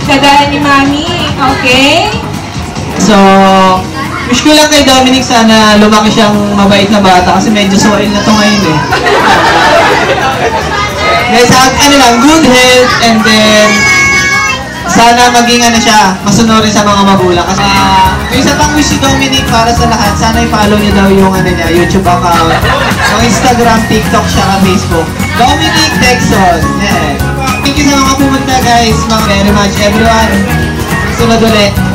Kagaya ni Mami. Okay? So, wish ko lang kay Dominique sana lumaki siyang mabait na bata kasi medyo soil na to ngayon eh. Guys, ano lang, good health and then sana maging ano siya, masunurin sa mga magulang. Kasi may isa pang wish si Dominique para sa lahat, sana i-follow niyo daw yung ano niya, YouTube account, yung Instagram, TikTok, siya Facebook. Dominique Texon. Yeah. Thank you sa mga pumunta guys, very much everyone. Sunod ulit.